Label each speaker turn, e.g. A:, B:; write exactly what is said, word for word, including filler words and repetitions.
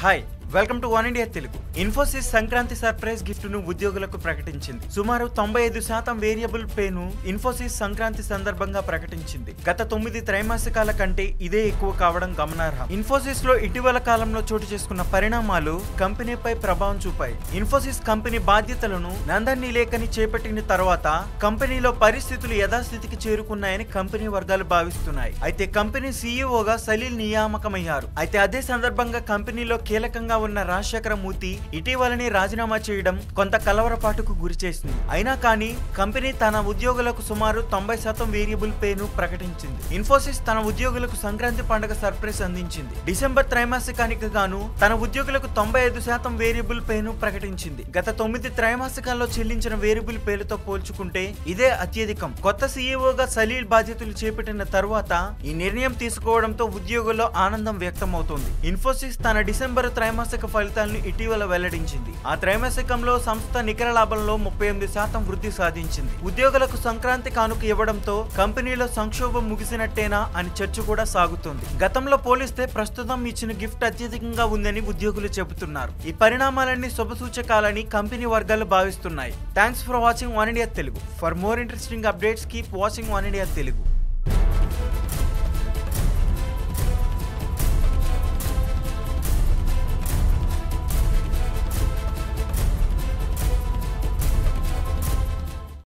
A: Hi welcome to one India Telugu. Infosys Sankranti surprise gift ను ఉద్యోగులకు ప్రకటించింది. సుమారు తొంభై ఐదు శాతం వేరియబుల్ పేను ఇన్ఫోసిస్ సంక్రాంతి సందర్భంగా ప్రకటించింది. గత తొమ్మిది త్రైమాసికాల కంటే ఇదే ఎక్కువ కావడం గమనార్హం. ఇన్ఫోసిస్ లో ఇటీవల కాలంలో చోటు చేసుకున్న పరిణామాలు కంపెనీపై ప్రభావం చూపాయి. ఇన్ఫోసిస్ కంపెనీ బాధ్యతలను నందన్ నీలేకని చేపట్టిన తర్వాత కంపెనీలో పరిస్థితులు యథాస్థితికి చేరుకున్నాయని కంపెనీ వర్గాలు భావిస్తున్నాయి. అయితే కంపెనీ సీఈఓగా సలీల్ నియామకమయ్యారు. అయితే అదే సందర్భంగా కంపెనీలో కీలకంగా ఉన్న రాజశేఖర మూర్తి ఇటీవలనే రాజీనామా చేయడం కొంత కలవరపాటుకు గురి చేసింది. అయినా కానీ కంపెనీ తన ఉద్యోగులకు సుమారు తొంభై శాతం వేరియబుల్ పేను ప్రకటించింది. ఇన్ఫోసిస్ తన ఉద్యోగులకు సంక్రాంతి పండుగ సర్ప్రైజ్ అందించింది. డిసెంబర్ త్రైమాసికానికి గాను తన ఉద్యోగులకు తొంభై ఐదు శాతం వేరియబుల్ పేను ప్రకటించింది. గత తొమ్మిది త్రైమాసికాల్లో చెల్లించిన వేరియబుల్ పేలతో పోల్చుకుంటే ఇదే అత్యధికం. కొత్త సీఈఓగా సలీల్ బాధ్యతలు చేపట్టిన తరువాత ఈ నిర్ణయం తీసుకోవడంతో ఉద్యోగుల్లో ఆనందం వ్యక్తమవుతోంది. ఇన్ఫోసిస్ తన డిసెంబర్ త్రైమాసిక ఫలితాలను ఇటీవల వెల్లడించింది. ఆ త్రైమాసికంలో సంస్థ నికర లాభంలో ముప్పై ఎనిమిది శాతం వృద్ధి సాధించింది. ఉద్యోగులకు సంక్రాంతి కానుక ఇవ్వడంతో కంపెనీలో సంక్షోభం ముగిసినట్టేనా అని చర్చ కూడా సాగుతోంది. గతంలో పోలిస్తే ప్రస్తుతం ఇచ్చిన గిఫ్ట్ అత్యధికంగా ఉందని ఉద్యోగులు చెబుతున్నారు. ఈ పరిణామాలన్నీ శుభసూచకాలని కంపెనీ వర్గాలు భావిస్తున్నాయి. Thanks for watching one India Telugu. For more interesting updates keep watching one India Telugu.